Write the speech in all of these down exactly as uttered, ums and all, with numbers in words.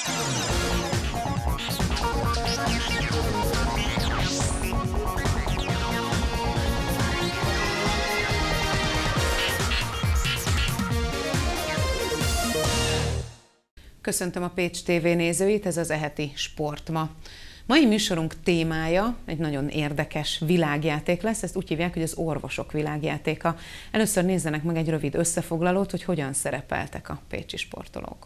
Köszöntöm a Pécs té vé nézőit, ez az eheti Sportma. Mai műsorunk témája egy nagyon érdekes világjáték lesz, ezt úgy hívják, hogy az orvosok világjátéka. Először nézzenek meg egy rövid összefoglalót, hogy hogyan szerepeltek a pécsi sportolók.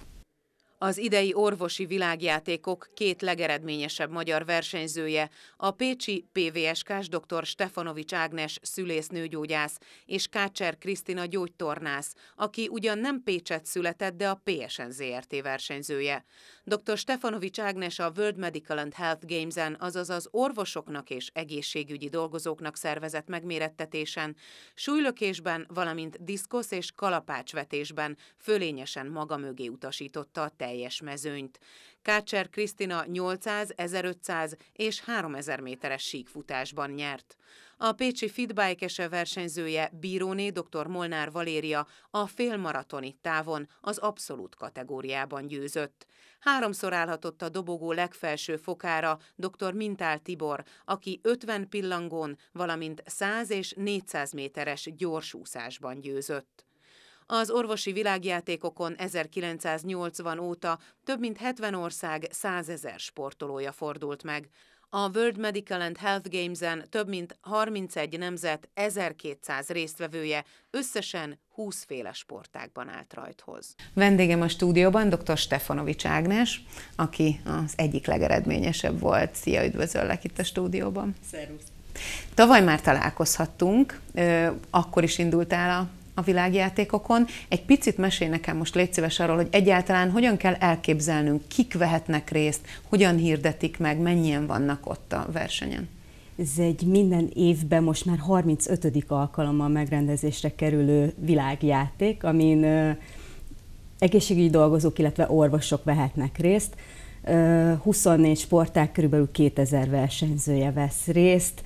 Az idei orvosi világjátékok két legeredményesebb magyar versenyzője, a pécsi pé vé es ká-s dr. Stefanovics Ágnes szülésznőgyógyász és Kácser Krisztina gyógytornász, aki ugyan nem Pécsett született, de a pé es en zé er té versenyzője. dr. Stefanovics Ágnes a World Medical and Health Games-en, azaz az orvosoknak és egészségügyi dolgozóknak szervezett megmérettetésen, súlylökésben, valamint diszkosz és kalapácsvetésben fölényesen maga mögé utasította a teljes mezőnyt. Kácser Krisztina nyolcszáz, ezerötszáz és háromezer méteres síkfutásban nyert. A pécsi fitbike-ese versenyzője bíróné dr. Molnár Valéria a félmaratoni távon az abszolút kategóriában győzött. Háromszor állhatott a dobogó legfelső fokára dr. Mintál Tibor, aki ötven pillangón, valamint száz és négyszáz méteres gyorsúszásban győzött. Az orvosi világjátékokon ezerkilencszáznyolcvan óta több mint hetven ország százezer sportolója fordult meg. A World Medical and Health Games-en több mint harmincegy nemzet ezerkétszáz résztvevője összesen húsz féle sportágban állt rajthoz. Vendégem a stúdióban dr. Stefanovics Ágnes, aki az egyik legeredményesebb volt. Szia, üdvözöllek itt a stúdióban. Szervusz! Tavaly már találkozhattunk, akkor is indultál a a világjátékokon. Egy picit mesélj nekem most, légy szíves arról, hogy egyáltalán hogyan kell elképzelnünk, kik vehetnek részt, hogyan hirdetik meg, mennyien vannak ott a versenyen. Ez egy minden évben most már harmincötödik alkalommal megrendezésre kerülő világjáték, amin uh, egészségügyi dolgozók, illetve orvosok vehetnek részt. Uh, huszonnégy sportág, körülbelül kétezer versenyzője vesz részt.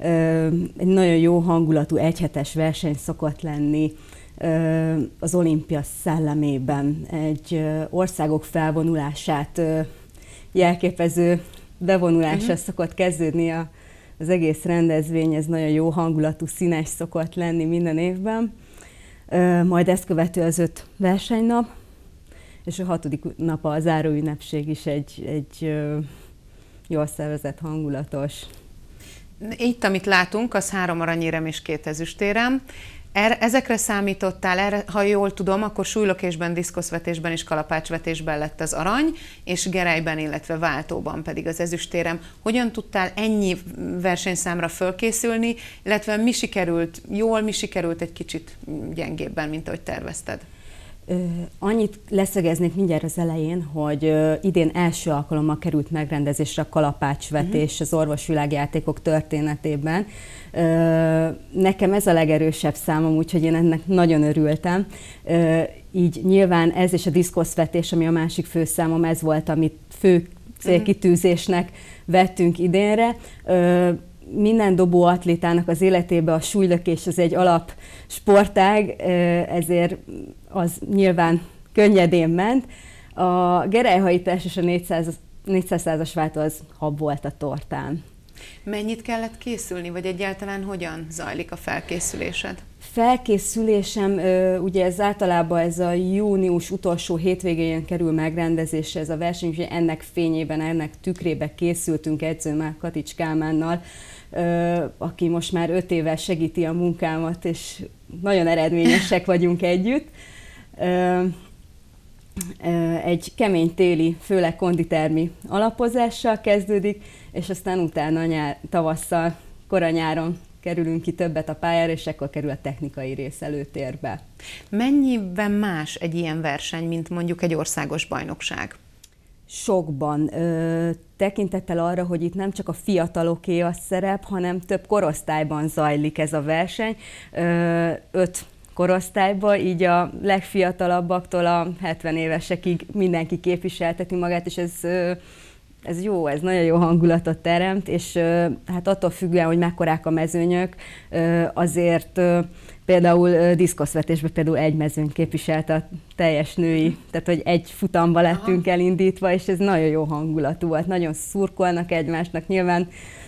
Egy nagyon jó hangulatú egyhetes verseny szokott lenni az olimpia szellemében. Egy országok felvonulását jelképező bevonulásra uh-huh. szokott kezdődni az egész rendezvény, ez nagyon jó hangulatú, színes szokott lenni minden évben. Majd ezt követő az öt versenynap, és a hatodik nap a záróünnepség is egy, egy jól szervezett, hangulatos. Itt, amit látunk, az három aranyérem és két ezüstérem. Er, ezekre számítottál, erre, ha jól tudom, akkor súlylökésben, diszkoszvetésben és kalapácsvetésben lett az arany, és gerelyben, illetve váltóban pedig az ezüstérem. Hogyan tudtál ennyi versenyszámra fölkészülni, illetve mi sikerült jól, mi sikerült egy kicsit gyengébben, mint ahogy tervezted? Annyit leszögeznék mindjárt az elején, hogy idén első alkalommal került megrendezésre a kalapácsvetés uh-huh. az orvosvilágjátékok történetében. Nekem ez a legerősebb számom, úgyhogy én ennek nagyon örültem. Így nyilván ez és a diszkoszvetés, ami a másik fő számom, ez volt, amit fő célkitűzésnek vettünk idénre. Minden dobó atlétának az életében a súlylökés az egy alap sportág, ezért az nyilván könnyedén ment. A gerelyhajítás és a négyszázas váltó az hab volt a tortán. Mennyit kellett készülni, vagy egyáltalán hogyan zajlik a felkészülésed? Felkészülésem, ugye ez általában ez a június utolsó hétvégén kerül megrendezésre ez a verseny, úgyhogy ennek fényében, ennek tükrébe készültünk edzőmmel, Katics Kálmánnal, aki most már öt éve segíti a munkámat, és nagyon eredményesek vagyunk együtt. Egy kemény téli, főleg konditermi alapozással kezdődik, és aztán utána nyár, tavasszal, koranyáron kerülünk ki többet a pályára, és ekkor kerül a technikai rész előtérbe. Mennyiben más egy ilyen verseny, mint mondjuk egy országos bajnokság? Sokban. Ö, tekintettel arra, hogy itt nem csak a fiataloké a szerep, hanem több korosztályban zajlik ez a verseny. Ö, öt korosztályban, így a legfiatalabbaktól a hetven évesekig mindenki képviselteti magát, és ez, ez jó, ez nagyon jó hangulatot teremt, és hát attól függően, hogy mekkorák a mezőnyök, azért például diszkoszvetésben például egy mezőny képviselte a teljes női, tehát hogy egy futamba lettünk Aha. elindítva, és ez nagyon jó hangulatú volt, nagyon szurkolnak egymásnak, nyilván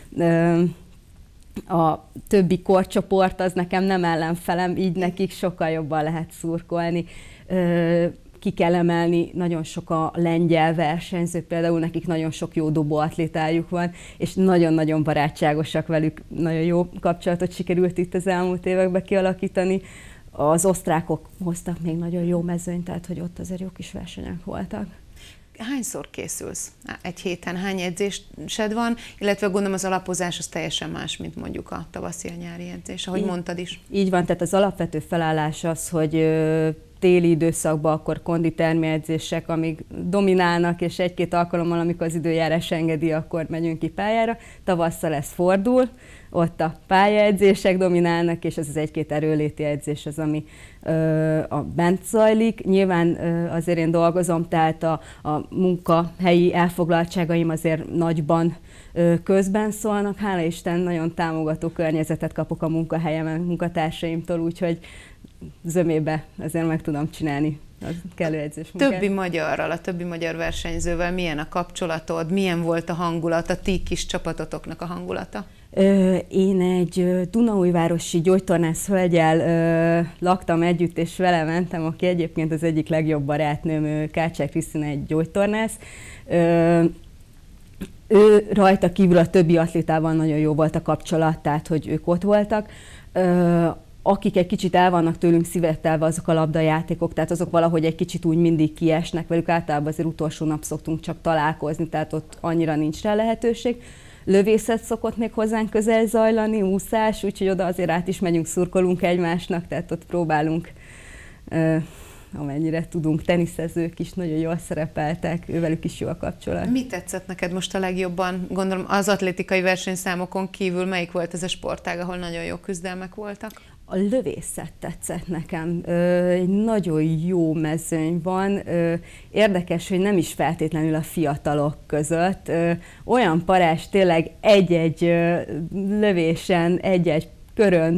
a többi korcsoport az nekem nem ellenfelem, így nekik sokkal jobban lehet szurkolni. Ki kell emelni, nagyon sok a lengyel versenyző, például nekik nagyon sok jó dobóatlétájuk van, és nagyon-nagyon barátságosak velük, nagyon jó kapcsolatot sikerült itt az elmúlt években kialakítani. Az osztrákok hoztak még nagyon jó mezőnyt, tehát hogy ott azért jó kis versenyek voltak. Hányszor készülsz egy héten? Hány edzésed van? Illetve gondolom az alapozás az teljesen más, mint mondjuk a tavaszi, a nyári edzés, ahogy így, mondtad is. Így van, tehát az alapvető felállás az, hogy téli időszakban akkor konditermi edzések, amíg dominálnak, és egy-két alkalommal, amikor az időjárás engedi, akkor megyünk ki pályára. Tavasszal ez fordul, ott a pályaedzések dominálnak, és ez az egy-két erőléti edzés az, ami ö, a bent zajlik. Nyilván ö, azért én dolgozom, tehát a, a munkahelyi elfoglaltságaim azért nagyban ö, közben szólnak. Hála Isten, nagyon támogató környezetet kapok a munkahelyemen, munkatársaimtól, úgyhogy zömébe azért meg tudom csinálni a kellő edzésmunkát. Többi magyarral, a többi magyar versenyzővel milyen a kapcsolatod, milyen volt a hangulat, a ti kis csapatotoknak a hangulata? Én egy dunaújvárosi gyógytornász hölgyel laktam együtt, és vele mentem, aki egyébként az egyik legjobb barátnőm, Kácsák Krisztina, egy gyógytornász. Ő rajta kívül a többi atlétával nagyon jó volt a kapcsolat, tehát hogy ők ott voltak. Akik egy kicsit el vannak tőlünk szívettelve, azok a labdajátékok, tehát azok valahogy egy kicsit úgy mindig kiesnek velük, általában azért utolsó nap szoktunk csak találkozni, tehát ott annyira nincs rá lehetőség. Lövészet szokott még hozzánk közel zajlani, úszás, úgyhogy oda azért át is megyünk, szurkolunk egymásnak, tehát ott próbálunk, uh, amennyire tudunk, teniszezők is nagyon jól szerepeltek, ővelük is jó a kapcsolat. Mi tetszett neked most a legjobban? Gondolom az atlétikai versenyszámokon kívül melyik volt ez a sportág, ahol nagyon jó küzdelmek voltak? A lövészet tetszett nekem. Ö, egy nagyon jó mezőny van. Ö, érdekes, hogy nem is feltétlenül a fiatalok között. Ö, olyan parás, tényleg egy-egy ö, lövésen, egy-egy körön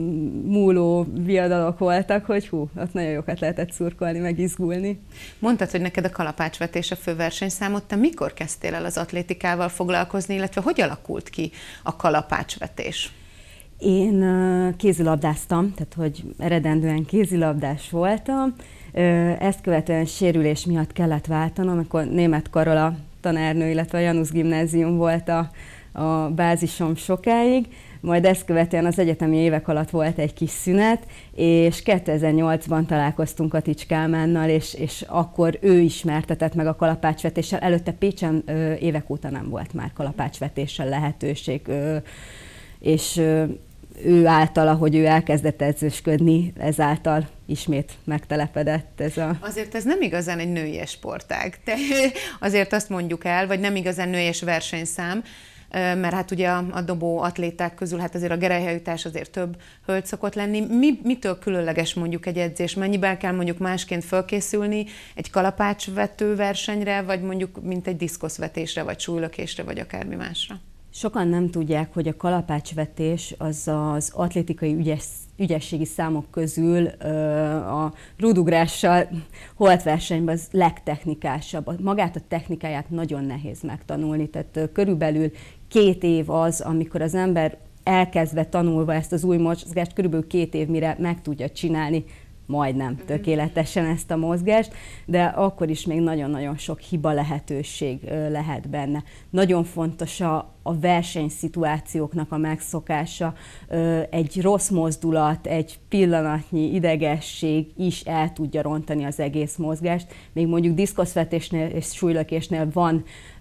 múló viadalok voltak, hogy hú, ott nagyon jókat lehetett szurkolni, meg izgulni. Mondtad, hogy neked a kalapácsvetés a fő versenyszámod. Te mikor kezdtél el az atlétikával foglalkozni, illetve hogy alakult ki a kalapácsvetés? Én kézilabdáztam, tehát hogy eredendően kézilabdás voltam. Ezt követően sérülés miatt kellett váltanom, akkor Németh Karola tanárnő, illetve a Janusz Gimnázium volt a, a bázisom sokáig. Majd ezt követően az egyetemi évek alatt volt egy kis szünet, és kétezer-nyolcban találkoztunk Katics Kálmánnal, és, és akkor ő ismertetett meg a kalapácsvetéssel. Előtte Pécsen ö, évek óta nem volt már kalapácsvetéssel lehetőség, ö, és ö, ő által, ahogy ő elkezdett edzősködni, ezáltal ismét megtelepedett ez a... Azért ez nem igazán egy nőies sportág. Te azért azt mondjuk el, vagy nem igazán nőies versenyszám, mert hát ugye a, a dobó atléták közül hát azért a gerelyhajítás azért több hölgy szokott lenni. Mi, mitől különleges mondjuk egy edzés? Mennyiben kell mondjuk másként fölkészülni egy kalapácsvető versenyre, vagy mondjuk mint egy diszkoszvetésre, vagy súlylökésre, vagy akármi másra? Sokan nem tudják, hogy a kalapácsvetés az az atlétikai ügyes, ügyességi számok közül a rúdugrással holtversenyben az legtechnikásabb. Magát a technikáját nagyon nehéz megtanulni, tehát körülbelül két év az, amikor az ember elkezdve tanulva ezt az új mozgást, körülbelül két év mire meg tudja csinálni majdnem tökéletesen ezt a mozgást, de akkor is még nagyon-nagyon sok hiba lehetőség lehet benne. Nagyon fontos a, a versenyszituációknak a megszokása, egy rossz mozdulat, egy pillanatnyi idegesség is el tudja rontani az egész mozgást. Még mondjuk diszkoszvetésnél és súlylökésnél van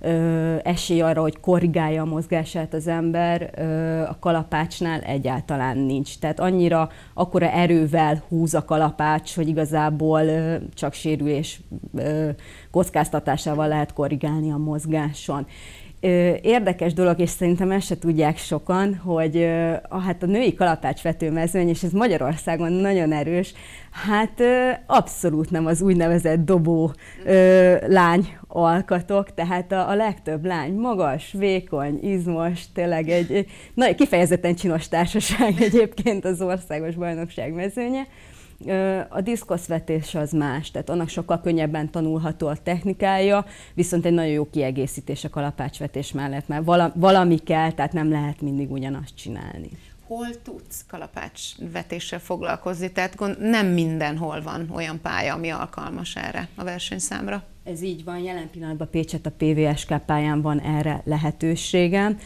esély arra, hogy korrigálja a mozgását az ember, a kalapácsnál egyáltalán nincs. Tehát annyira, akkora erővel húz a kalapács, kalapács, hogy igazából csak sérülés kockáztatásával lehet korrigálni a mozgáson. Érdekes dolog, és szerintem ezt se tudják sokan, hogy hát a női kalapácsvetőmezőny, és ez Magyarországon nagyon erős, hát abszolút nem az úgynevezett dobó lány alkatok, tehát a, a legtöbb lány magas, vékony, izmos, tényleg egy, egy na, kifejezetten csinos társaság egyébként az országos bajnokság mezőnye. A diszkoszvetés az más, tehát annak sokkal könnyebben tanulható a technikája, viszont egy nagyon jó kiegészítés a kalapácsvetés mellett, mert valami kell, tehát nem lehet mindig ugyanazt csinálni. Hol tudsz kalapácsvetéssel foglalkozni? Tehát nem mindenhol van olyan pálya, ami alkalmas erre a versenyszámra. Ez így van, jelen pillanatban Pécset a pé vé es ká pályán van erre lehetőségem.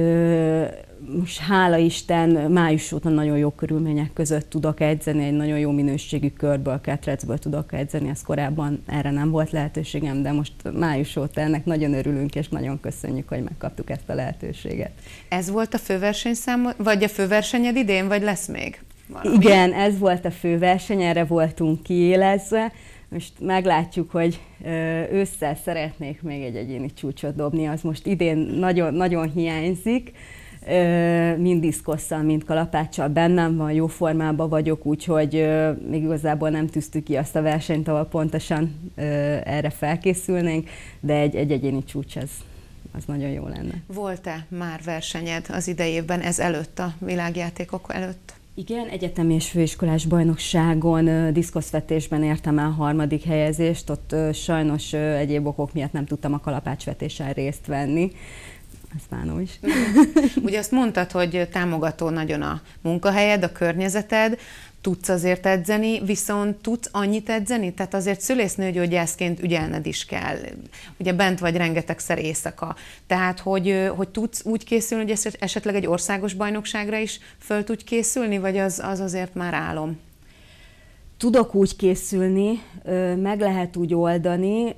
Most hála Isten, május óta nagyon jó körülmények között tudok edzeni, egy nagyon jó minőségű körből, ketrecből tudok edzeni, ez korábban erre nem volt lehetőségem, de most május óta ennek nagyon örülünk, és nagyon köszönjük, hogy megkaptuk ezt a lehetőséget. Ez volt a főversenyszám, vagy a főversenyed idén, vagy lesz még valami? Igen, ez volt a főverseny, erre voltunk kiélezve. Most meglátjuk, hogy ősszel szeretnék még egy egyéni csúcsot dobni, az most idén nagyon, nagyon hiányzik, mind diszkosszal, mind kalapáccsal bennem van, jó formában vagyok, úgyhogy még igazából nem tűztük ki azt a versenyt, ahol pontosan erre felkészülnénk, de egy, egy egyéni csúcs az, az nagyon jó lenne. Volt-e már versenyed az idejében, ez előtt, a világjátékok előtt? Igen, egyetemi és főiskolás bajnokságon diszkoszvetésben értem el harmadik helyezést, ott sajnos egyéb okok miatt nem tudtam a kalapácsvetéssel részt venni. Ezt bánom is. Ugye azt mondtad, hogy támogató nagyon a munkahelyed, a környezeted, tudsz azért edzeni, viszont tudsz annyit edzeni? Tehát azért szülésznőgyógyászként ügyelned is kell. Ugye bent vagy rengetegszer éjszaka. Tehát, hogy, hogy tudsz úgy készülni, hogy esetleg egy országos bajnokságra is föl tudj készülni, vagy az, az azért már álom? Tudok úgy készülni, meg lehet úgy oldani.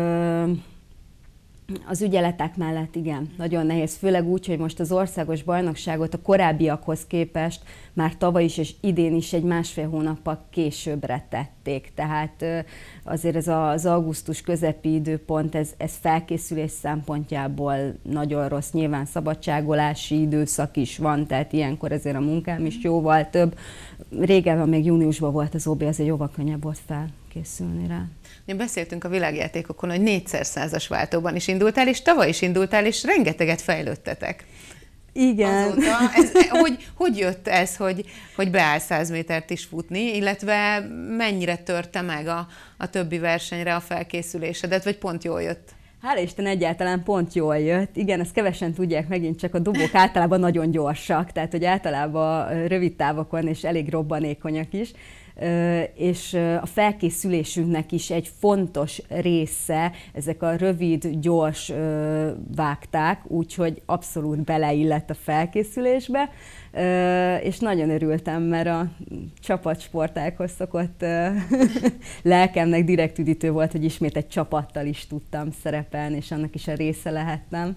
Az ügyeletek mellett igen, nagyon nehéz, főleg úgy, hogy most az országos bajnokságot a korábbiakhoz képest már tavaly is és idén is egy másfél hónappal későbbre tették. Tehát azért ez az augusztus közepi időpont, ez, ez felkészülés szempontjából nagyon rossz. Nyilván szabadságolási időszak is van, tehát ilyenkor ezért a munkám is jóval több. Régebben még júniusban volt az ó bé, azért jóval könnyebb volt felkészülni rá. Beszéltünk a világjátékokon, hogy négyszerszázas váltóban is indultál, és tavaly is indultál, és rengeteget fejlődtetek. Igen. Azóta, ez, hogy, hogy jött ez, hogy, hogy beáll száz métert is futni, illetve mennyire törte meg a, a többi versenyre a felkészülésedet, vagy pont jól jött? Hála Isten, egyáltalán pont jól jött. Igen, ezt kevesen tudják, megint csak a dobók általában nagyon gyorsak, tehát hogy általában rövid távokon és elég robbanékonyak is. És a felkészülésünknek is egy fontos része, ezek a rövid, gyors vágták, úgyhogy abszolút beleillett a felkészülésbe, és nagyon örültem, mert a csapatsportákhoz szokott lelkemnek direkt üdítő volt, hogy ismét egy csapattal is tudtam szerepelni, és annak is a része lehettem.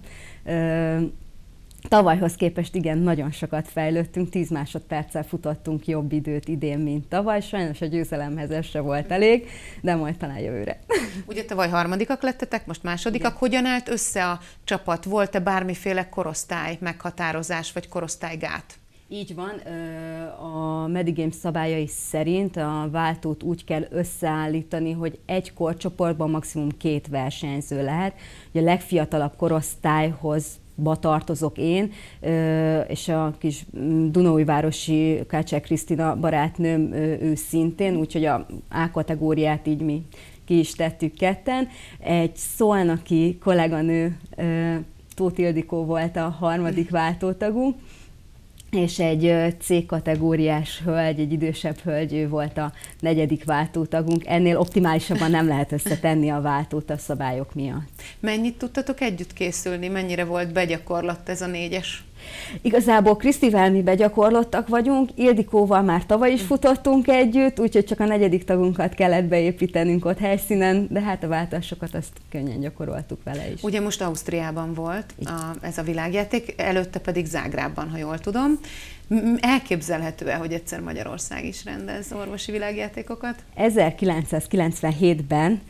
Tavalyhoz képest igen, nagyon sokat fejlődtünk, tíz másodperccel futottunk jobb időt idén, mint tavaly. Sajnos a győzelemhez ez se volt elég, de majd talán jövőre. Ugye tavaly harmadikak lettetek, most másodikak. Igen. Hogyan állt össze a csapat? Volt-e bármiféle korosztály meghatározás, vagy korosztálygát? Így van, a Medigames szabályai szerint a váltót úgy kell összeállítani, hogy egy korcsoportban maximum két versenyző lehet. Ugye a legfiatalabb korosztályhoz tartozok én, és a kis dunaújvárosi Kácsák Krisztina barátnőm, ő szintén, úgyhogy a A kategóriát így mi ki is tettük ketten. Egy szolnoki kolléganő, Tóth Ildikó volt a harmadik váltótagunk, és egy C kategóriás hölgy, egy idősebb hölgy, ő volt a negyedik váltótagunk. Ennél optimálisabban nem lehet összetenni a váltót a szabályok miatt. Mennyit tudtatok együtt készülni? Mennyire volt begyakorlott ez a négyes? Igazából Krisztivel mi begyakorlottak vagyunk, Ildikóval már tavaly is futottunk együtt, úgyhogy csak a negyedik tagunkat kellett beépítenünk ott helyszínen, de hát a váltásokat azt könnyen gyakoroltuk vele is. Ugye most Ausztriában volt a, ez a világjáték, előtte pedig Zágrábban, ha jól tudom. Elképzelhető-e, hogy egyszer Magyarország is rendez orvosi világjátékokat? ezerkilencszázkilencvenhétben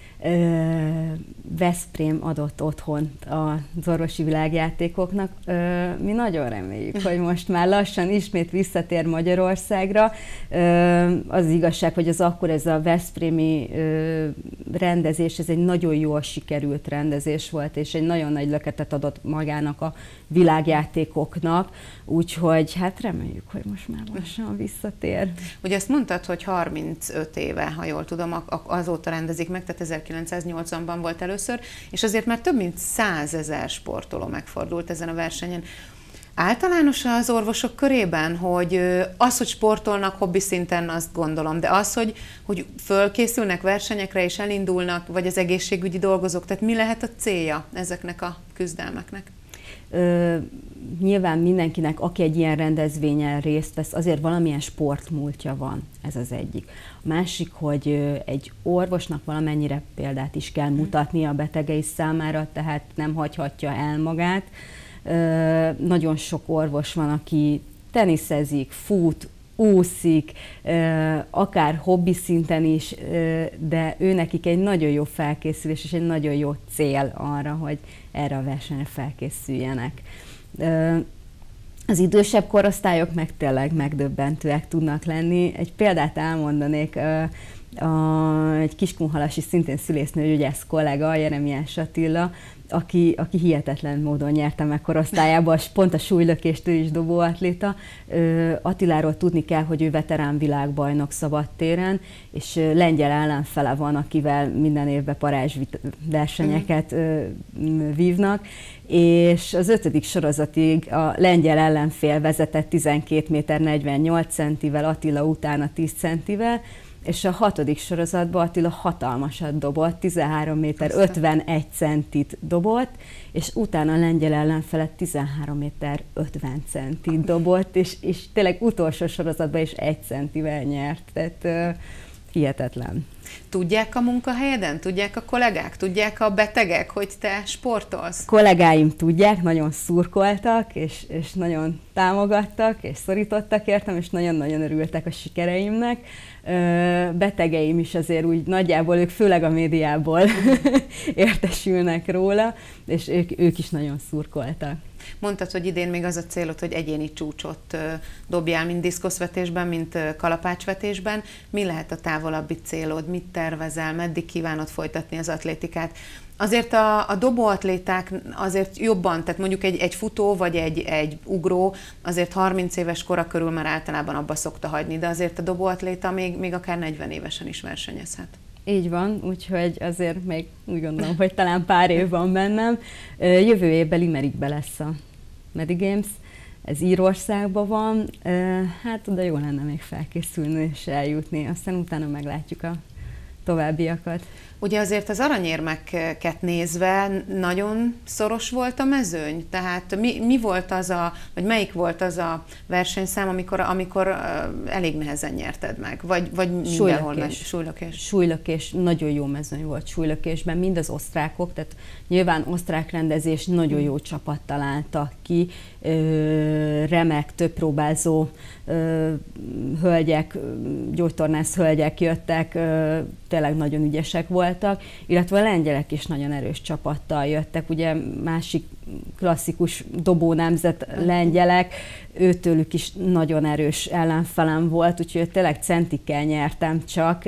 Veszprém adott otthont az orvosi világjátékoknak. Mi nagyon reméljük, hogy most már lassan ismét visszatér Magyarországra. Az igazság, hogy az akkor ez a veszprémi rendezés, ez egy nagyon jól sikerült rendezés volt, és egy nagyon nagy löketet adott magának a világjátékoknak, úgyhogy hát reméljük, hogy most már lassan visszatér. Ugye azt mondtad, hogy harmincöt éve, ha jól tudom, azóta rendezik meg, tehát ezerkilencszáznyolcvanban volt először, és azért már több mint százezer sportoló megfordult ezen a versenyen. Általános az orvosok körében, hogy az, hogy sportolnak hobbi szinten, azt gondolom, de az, hogy, hogy fölkészülnek versenyekre és elindulnak, vagy az egészségügyi dolgozók, tehát mi lehet a célja ezeknek a küzdelmeknek? Ö, nyilván mindenkinek, aki egy ilyen rendezvényen részt vesz, azért valamilyen sportmúltja van, ez az egyik. A másik, hogy egy orvosnak valamennyire példát is kell mutatnia a betegei számára, tehát nem hagyhatja el magát. Ö, nagyon sok orvos van, aki teniszezik, fut, úszik, akár hobbi szinten is, de őnekik egy nagyon jó felkészülés és egy nagyon jó cél arra, hogy erre a versenyre felkészüljenek. Az idősebb korosztályok meg tényleg megdöbbentőek tudnak lenni. Egy példát elmondanék, a, egy kiskunhalasi szintén szülésznőgyógyász kollega, Jeremiás Attila, aki, aki hihetetlen módon nyerte meg korosztályában, pont a súlylökést, ő is dobóatléta. Attiláról tudni kell, hogy ő veterán világbajnok szabadtéren, és lengyel ellenfele van, akivel minden évben parázs versenyeket mm. vívnak, és az ötödik sorozatig a lengyel ellenfél vezetett tizenkét méter negyvennyolc centivel, Attila utána tíz centivel, és a hatodik sorozatban Attila hatalmasat dobott, tizenhárom méter ötvenegy centit dobott, és utána a lengyel ellenfelet tizenhárom méter ötven centit dobott, és, és tényleg utolsó sorozatban is egy centivel nyert, tehát uh, hihetetlen. Tudják a munkahelyeden? Tudják a kollégák? Tudják a betegek, hogy te sportolsz? Kollégáim tudják, nagyon szurkoltak, és, és nagyon támogattak, és szorítottak értem, és nagyon-nagyon örültek a sikereimnek. Betegeim is azért úgy nagyjából, ők főleg a médiából értesülnek róla, és ők, ők is nagyon szurkoltak. Mondtad, hogy idén még az a célod, hogy egyéni csúcsot dobjál, mind diszkoszvetésben, mind kalapácsvetésben. Mi lehet a távolabbi célod? Mit tervezel? Meddig kívánod folytatni az atlétikát? Azért a, a dobóatléták azért jobban, tehát mondjuk egy, egy futó vagy egy, egy ugró azért harminc éves kora körül már általában abba szokta hagyni, de azért a dobóatléta még, még akár negyven évesen is versenyezhet. Így van, úgyhogy azért még úgy gondolom, hogy talán pár év van bennem. Jövő évben Limerickbe lesz a Medigames, ez Írországban van, hát oda jó lenne még felkészülni és eljutni, aztán utána meglátjuk a továbbiakat. Ugye azért az aranyérmeket nézve nagyon szoros volt a mezőny, tehát mi, mi volt az a, vagy melyik volt az a versenyszám, amikor, amikor elég nehezen nyerted meg, vagy, vagy mindenhol meg? Súlylökés. Súlylökés, nagyon jó mezőny volt súlylökésben, mind az osztrákok, tehát nyilván osztrák rendezés, nagyon jó csapat találtak ki, remek, többpróbázó hölgyek, gyógytornász hölgyek jöttek, tényleg nagyon ügyesek voltak, illetve a lengyelek is nagyon erős csapattal jöttek, ugye másik klasszikus dobó nemzet lengyelek, őtőlük is nagyon erős ellenfelem volt, úgyhogy tényleg centikkel nyertem csak,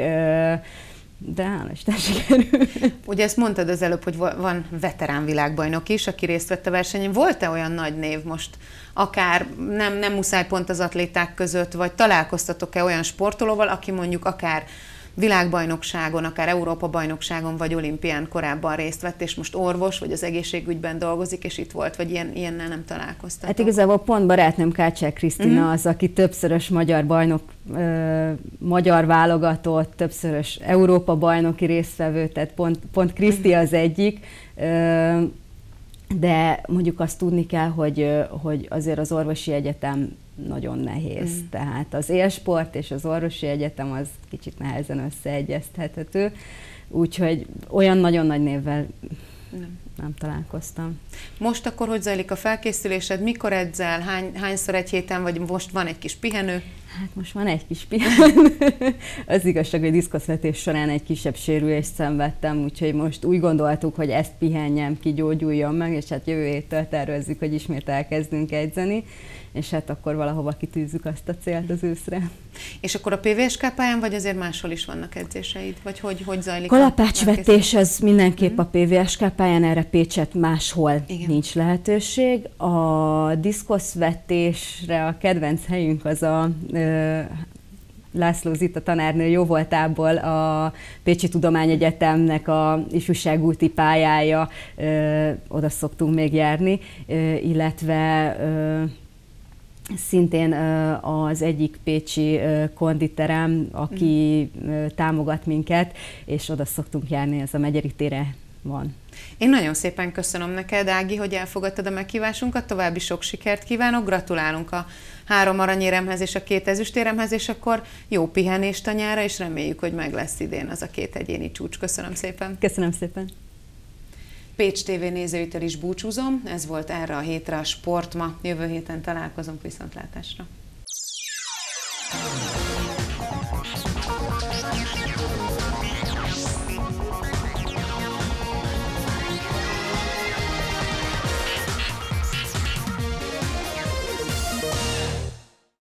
de hála Isten sikerül. Ugye ezt mondtad az előbb, hogy van veterán világbajnok is, aki részt vett a versenyen. Volt-e olyan nagy név most, akár nem, nem muszáj pont az atléták között, vagy találkoztatok-e olyan sportolóval, aki mondjuk akár világbajnokságon, akár Európa-bajnokságon, vagy olimpián korábban részt vett, és most orvos, vagy az egészségügyben dolgozik, és itt volt, vagy ilyen, ilyennel nem találkoztatok? Hát igazából pont barátnőm Kácsák Krisztina mm. az, aki többszörös magyar bajnok, ö, magyar válogatott, többszörös Európa-bajnoki résztvevő, tehát pont, pont Kriszti az egyik. Ö, de mondjuk azt tudni kell, hogy, hogy azért az orvosi egyetem nagyon nehéz. Mm. Tehát az élsport és az orvosi egyetem az kicsit nehezen összeegyeztethető, úgyhogy olyan nagyon nagy névvel nem. nem találkoztam. Most akkor hogy zajlik a felkészülésed? Mikor edzel? Hány, hányszor egy héten? Vagy most van egy kis pihenő? Hát most van egy kis pihenő. Az igazság, hogy diszkoszvetés során egy kisebb sérülést szenvedtem, úgyhogy most úgy gondoltuk, hogy ezt pihenjem ki, gyógyuljon meg, és hát jövő héttől tervezzük, hogy ismét elkezdünk edzeni, és hát akkor valahova kitűzzük azt a célt az őszre. És akkor a pé vé es ká pályán, vagy azért máshol is vannak edzéseid? Vagy hogy, hogy zajlik? Kalapácsvetés az mindenképp a pé vé es ká pályán, erre Pécset máshol igen. nincs lehetőség. A diszkoszvetésre a kedvenc helyünk az a ö, László Zita tanárnő jóvoltából a Pécsi Tudományegyetemnek a ifjúságúti pályája, ö, oda szoktunk még járni, ö, illetve ö, szintén az egyik pécsi konditerem, aki mm. támogat minket, és oda szoktunk járni, ez a Megyeri tére van. Én nagyon szépen köszönöm neked, Ági, hogy elfogadtad a meghívásunkat, további sok sikert kívánok, gratulálunk a három aranyéremhez és a két ezüstéremhez, és akkor jó pihenést a nyárra, és reméljük, hogy meg lesz idén az a két egyéni csúcs. Köszönöm szépen. Köszönöm szépen. Pécs té vé nézőitől is búcsúzom, ez volt erre a hétre a Sportma. Jövő héten találkozunk, viszontlátásra.